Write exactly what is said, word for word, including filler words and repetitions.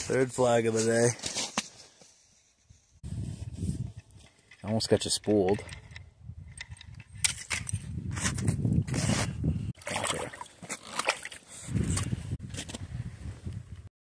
Third flag of the day. I almost got you spooled.